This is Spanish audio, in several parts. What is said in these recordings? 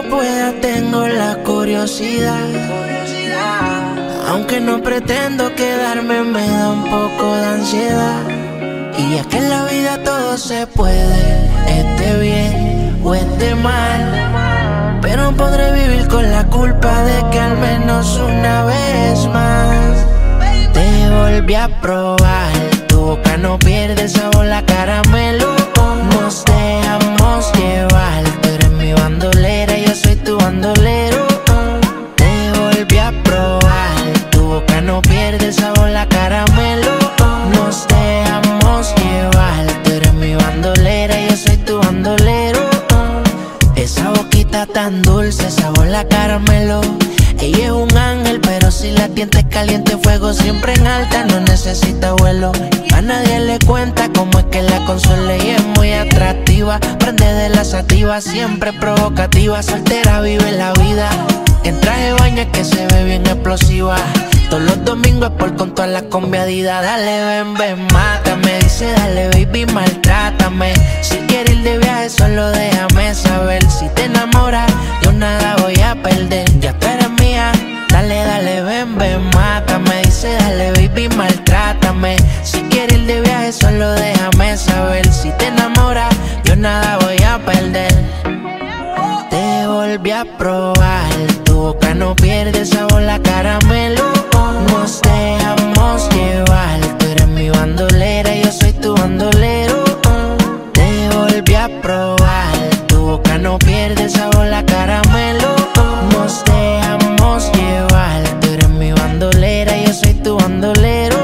pueda tengo la curiosidad. Aunque no pretendo quedarme, me da un poco de ansiedad. Y es que en la vida todo se puede, esté bien o esté mal, pero podré vivir con la culpa de que al menos una vez más te volví a probar. Tu boca no pierde el sabor, la caramelo. Nos dejamos llevar. Tú eres mi bandolera, yo soy tu bandolero. Te volví a probar. Tu boca no pierde el sabor, la caramelo. Nos dejamos llevar. Tú eres mi bandolera, yo soy tu bandolero. Esa boquita tan dulce, sabor la caramelo. Ella es un ángel, pero si la tientes caliente, fuego siempre en alta, no necesita vuelo. A nadie le cuenta cómo es que la consuela y es muy atractiva. Prende de la sativa, siempre provocativa. Soltera vive la vida, en traje de baño es que se ve bien explosiva. Todos los domingos es por con todas las combiadidas. Dale, ven, ven, mátame. Dice, dale, baby, maltrátame. Si quieres ir de viaje, solo déjame saber. Si te enamoras, yo nada voy a perder. Ya tú eres mía. Dale, dale, ven, ven, mátame. Dice, dale, baby, maltrátame. Si quieres ir de viaje, solo déjame saber. Si te enamoras, yo nada voy a perder. Te volví a probar. Tu boca no pierde el sabor, la caramelo. Nos dejamos llevar. Tú eres mi bandolera, yo soy tu bandolero. Te volví a probar. Tu boca no pierde el sabor, la caramelo. Nos dejamos llevar. Tú eres mi bandolera, yo soy tu bandolero.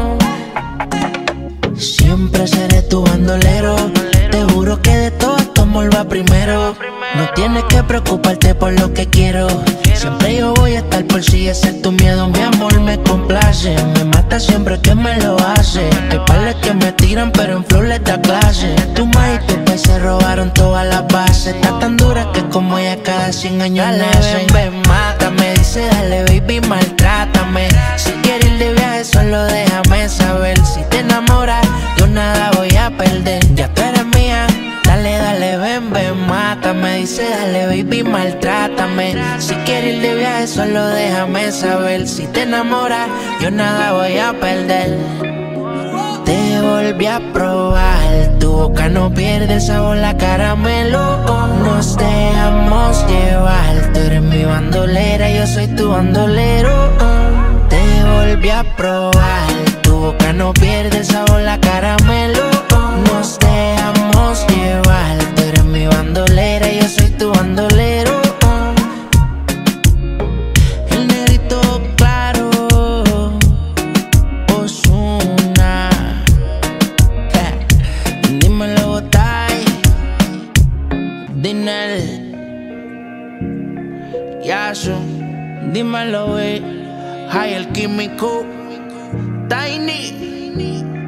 Siempre seré tu bandolero. Te juro que de todo tu amor va primero. No tienes que preocuparte por lo que quiero. Siempre yo voy a estar por si ese es tu miedo. Mi amor me complace, me mata siempre que me lo hace. Hay pales que me tiran pero en flow les da clase. Tu ma y tu pez se robaron todas las bases. Está tan dura que como ella cada 100 años nace. Ven, ven, mátame. Dice dale baby, maltrátame. Si quieres ir de viaje solo déjame saber. Si te enamoras yo nada voy a perder. Ya tú eres mía. Dale, dale, ven, ven, mátame. Dice, dale, baby, maltrátame. Si quieres ir de viaje, solo déjame saber. Si te enamoras, yo nada voy a perder. Te volví a probar. Tu boca no pierde el sabor, la caramelo. Nos dejamos llevar. Tú eres mi bandolera, yo soy tu bandolero. Te volví a probar. Tu boca no pierde el sabor, la caramelo. Nos dejamos llevar. Tú eres mi bandolera, yo soy tu bandolero. El negrito claro, Ozuna. Dímelo, Botay, Dinel, Yasu. Dímelo, High el químico, Tiny.